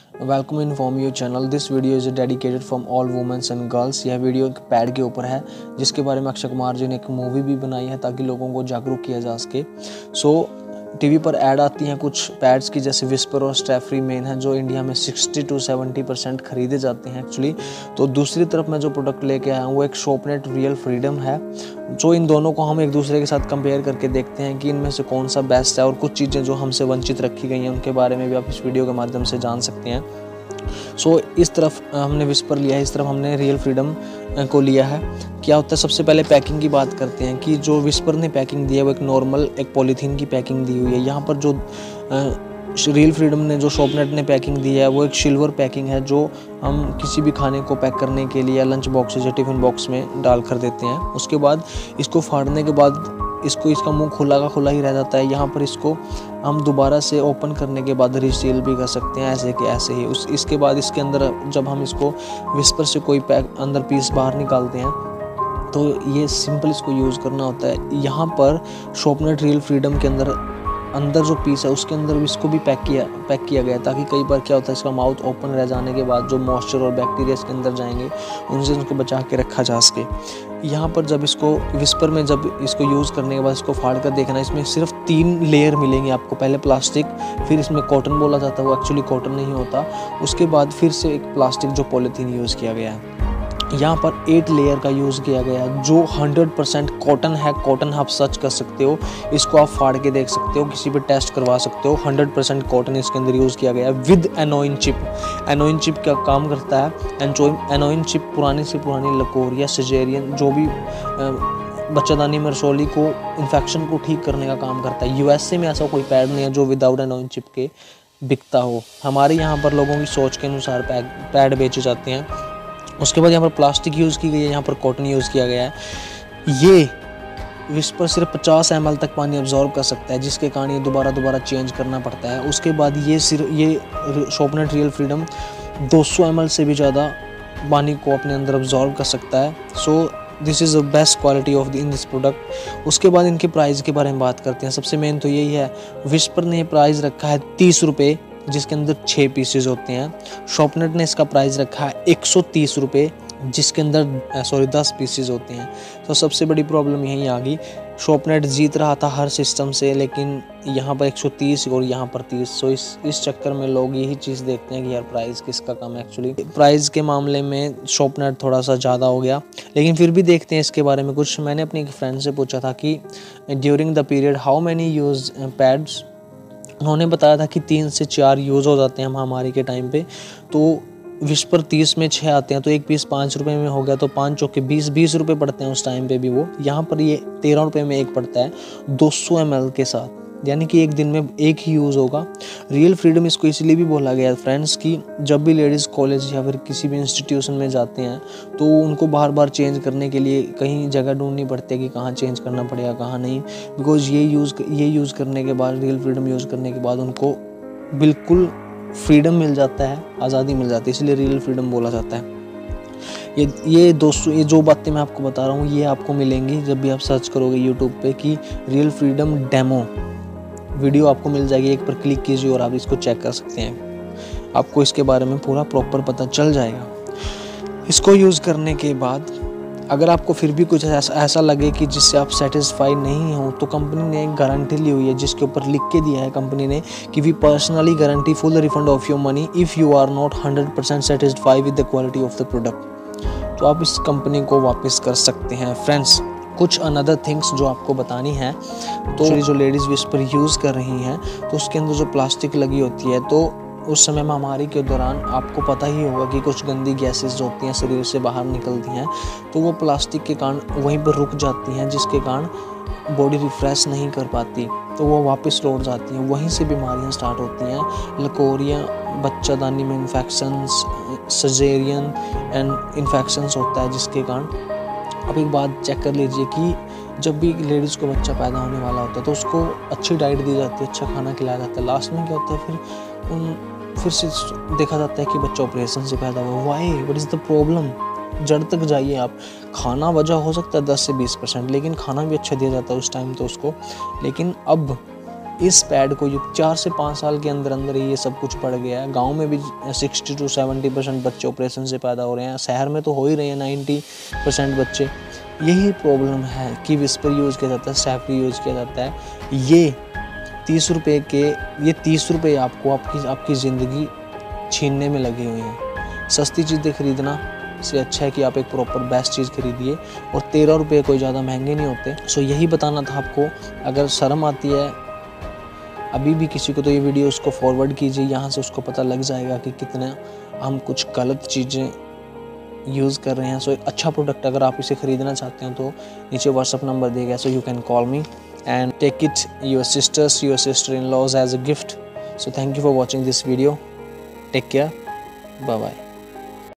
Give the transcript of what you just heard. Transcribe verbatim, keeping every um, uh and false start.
Welcome inform you channel. This video is dedicated from all women's and girls. यह वीडियो एक pad के ऊपर है जिसके बारे में अक्षय कुमार जी ने एक मूवी भी बनाई है ताकि लोगों को जागरूक किया जा सके। सो टीवी पर ऐड आती हैं कुछ पैड्स की, जैसे विस्पर और स्टेफ्री मेन है, जो इंडिया में सिक्सटी टू सेवेंटी परसेंट खरीदे जाते हैं एक्चुअली। तो दूसरी तरफ मैं जो प्रोडक्ट लेके आया हूँ वो एक शॉपनेट रियल फ्रीडम है। जो इन दोनों को हम एक दूसरे के साथ कंपेयर करके देखते हैं कि इनमें से कौन सा बेस्ट है, और कुछ चीज़ें जो हमसे वंचित रखी गई हैं उनके बारे में भी आप इस वीडियो के माध्यम से जान सकते हैं। सो so, इस तरफ हमने विस्पर लिया है, इस तरफ हमने रियल फ्रीडम को लिया है। क्या होता है, सबसे पहले पैकिंग की बात करते हैं कि जो विस्पर ने पैकिंग दी है वो एक नॉर्मल एक पॉलीथीन की पैकिंग दी हुई है। यहाँ पर जो रियल फ्रीडम ने जो शॉपनेट ने पैकिंग दी है वो एक सिल्वर पैकिंग है, जो हम किसी भी खाने को पैक करने के लिए लंच बॉक्स या टिफ़िन बॉक्स में डाल कर देते हैं। उसके बाद इसको फाड़ने के बाद इसको इसका मुंह खुला का खुला ही रह जाता है। यहाँ पर इसको हम दोबारा से ओपन करने के बाद रीसील भी कर सकते हैं, ऐसे कि ऐसे ही। उस इसके बाद इसके अंदर जब हम इसको विस्पर से कोई पैक अंदर पीस बाहर निकालते हैं तो ये सिंपल इसको यूज़ करना होता है। यहाँ पर शॉपनेट रियल फ्रीडम के अंदर अंदर जो पीस है उसके अंदर इसको भी पैक किया पैक किया गया है, ताकि कई बार क्या होता है इसका माउथ ओपन रह जाने के बाद जो मॉइस्चर और बैक्टीरिया इसके अंदर जाएंगे उनसे उसको बचा के रखा जा सके। यहाँ पर जब इसको विस्पर में जब इसको यूज़ करने के बाद इसको फाड़ कर देखना, इसमें सिर्फ तीन लेयर मिलेंगे आपको। पहले प्लास्टिक, फिर इसमें कॉटन बोला जाता है, वो एक्चुअली कॉटन नहीं होता। उसके बाद फिर से एक प्लास्टिक जो पॉलीथीन यूज़ किया गया है। यहाँ पर एट लेयर का यूज़ किया गया है जो हंड्रेड परसेंट कॉटन है। कॉटन आप सर्च कर सकते हो, इसको आप फाड़ के देख सकते हो, किसी पे टेस्ट करवा सकते हो। हंड्रेड परसेंट कॉटन इसके अंदर यूज़ किया गया है with anion chip. Anion chip क्या काम करता है? एनोइन चिप पुरानी से पुरानी लकोरिया, सिजेरियन, जो भी बच्चादानी में रसौली को इन्फेक्शन को ठीक करने का काम करता है। यूएसए में ऐसा कोई पैड नहीं है जो विदाउट एनोइन चिप के बिकता हो। हमारे यहाँ पर लोगों की सोच के अनुसार पैड पैड बेचे जाते हैं। उसके बाद यहाँ पर प्लास्टिक यूज़ की गई है, यहाँ पर कॉटन यूज़ किया गया है। ये विस्पर सिर्फ पचास एम एल तक पानी अब्जॉर्ब कर सकता है, जिसके कारण ये दोबारा दोबारा चेंज करना पड़ता है। उसके बाद ये सिर्फ ये शॉपनेट रियल फ्रीडम दो सौ एम एल से भी ज़्यादा पानी को अपने अंदर अब्जॉर्ब कर सकता है। So this is the best quality of the in this product. उसके बाद इनके प्राइस के बारे में बात करते हैं। सबसे मेन तो यही है, विस्पर ने प्राइस रखा है तीस रुपये, जिसके अंदर छः पीसेज होते हैं। शॉपनेट ने इसका प्राइस रखा है एक सौ तीस रुपये, जिसके अंदर सॉरी दस पीसेज होते हैं। तो सबसे बड़ी प्रॉब्लम यही आ गई, शॉपनेट जीत रहा था हर सिस्टम से, लेकिन यहाँ पर एक सौ तीस और यहाँ पर तीस। सो इस इस चक्कर में लोग यही चीज़ देखते हैं कि यार प्राइस किसका कम है। एक्चुअली प्राइस के मामले में शॉपनेट थोड़ा सा ज़्यादा हो गया, लेकिन फिर भी देखते हैं इसके बारे में कुछ। मैंने अपनी एक फ्रेंड से पूछा था कि during the period how many use pads, उन्होंने बताया था कि तीन से चार यूज़ हो जाते हैं महामारी के टाइम पे। तो विस्पर तीस में छः आते हैं, तो एक पीस पाँच रुपए में हो गया, तो पाँच चौके बीस बीस रुपए पड़ते हैं उस टाइम पे भी वो। यहाँ पर ये तेरह रुपए में एक पड़ता है दो सौ एम एल के साथ, यानी कि एक दिन में एक ही यूज़ होगा। रियल फ्रीडम इसको इसलिए भी बोला गया है फ्रेंड्स कि जब भी लेडीज़ कॉलेज या फिर किसी भी इंस्टीट्यूशन में जाते हैं तो उनको बार बार चेंज करने के लिए कहीं जगह ढूंढनी पड़ती है कि कहाँ चेंज करना पड़ेगा कहाँ नहीं। बिकॉज ये यूज़ ये यूज़ करने के बाद, रियल फ्रीडम यूज़ करने के बाद उनको बिल्कुल फ्रीडम मिल जाता है, आज़ादी मिल जाती है, इसलिए रियल फ्रीडम बोला जाता है। ये ये दोस्तों ये जो बातें मैं आपको बता रहा हूँ ये आपको मिलेंगी जब भी आप सर्च करोगे यूट्यूब पे कि रियल फ्रीडम डेमो, वीडियो आपको मिल जाएगी। एक पर क्लिक कीजिए और आप इसको चेक कर सकते हैं, आपको इसके बारे में पूरा प्रॉपर पता चल जाएगा। इसको यूज़ करने के बाद अगर आपको फिर भी कुछ ऐसा ऐसा लगे कि जिससे आप सेटिस्फाई नहीं हो, तो कंपनी ने एक गारंटी ली हुई है जिसके ऊपर लिख के दिया है कंपनी ने कि we personally guarantee full refund of your money if you are not hundred percent satisfy with the quality of the product. तो आप इस कंपनी को वापस कर सकते हैं। फ्रेंड्स, कुछ अनदर थिंग्स जो आपको बतानी है, तो जो लेडीज़ विस्पर यूज़ कर रही हैं तो उसके अंदर जो प्लास्टिक लगी होती है, तो उस समय महामारी के दौरान आपको पता ही होगा कि कुछ गंदी गैसेस जो होती हैं शरीर से बाहर निकलती हैं, तो वो प्लास्टिक के कारण वहीं पर रुक जाती हैं, जिसके कारण बॉडी रिफ्रेश नहीं कर पाती, तो वो वापस लौट जाती हैं। वहीं से बीमारियां स्टार्ट होती हैं, लकोरिया, बच्चादानी में इन्फेक्शंस, सजेरियन एंड इन्फेक्शंस होता है, जिसके कारण आप एक बात चेक कर लीजिए कि जब भी लेडीज़ को बच्चा पैदा होने वाला होता है तो उसको अच्छी डाइट दी जाती है, अच्छा खाना खिलाया जाता है। लास्ट में क्या होता है, फिर उन फिर से देखा जाता है कि बच्चा ऑपरेशन से पैदा हुआ। Why, what is the problem? जड़ तक जाइए आप। खाना वजह हो सकता है दस से बीस परसेंट, लेकिन खाना भी अच्छा दिया जाता है उस टाइम तो उसको। लेकिन अब इस पैड को ये चार से पाँच साल के अंदर अंदर ही ये सब कुछ बढ़ गया है। गांव में भी सिक्सटी टू सेवेंटी परसेंट बच्चे ऑपरेशन से पैदा हो रहे हैं, शहर में तो हो ही रहे हैं नाइन्टी परसेंट बच्चे। यही प्रॉब्लम है कि विस्पर यूज़ किया जाता है, सेफ्टी यूज़ किया जाता है। ये तीस रुपये के ये तीस रुपये आपको आपकी आपकी ज़िंदगी छीनने में लगे हुए हैं। सस्ती चीज़ें खरीदना से अच्छा है कि आप एक प्रॉपर बेस्ट चीज़ खरीदिए, और तेरह रुपये कोई ज़्यादा महंगे नहीं होते। सो यही बताना था आपको। अगर शर्म आती है अभी भी किसी को तो ये वीडियो उसको फॉरवर्ड कीजिए, यहाँ से उसको पता लग जाएगा कि कितना हम कुछ गलत चीज़ें यूज़ कर रहे हैं। सो एक अच्छा प्रोडक्ट अगर आप इसे ख़रीदना चाहते हैं तो नीचे व्हाट्सअप नंबर दिया गया, so you can call me and take it your sisters your sister in laws as a gift. So thank you for watching this video, take care, bye bye.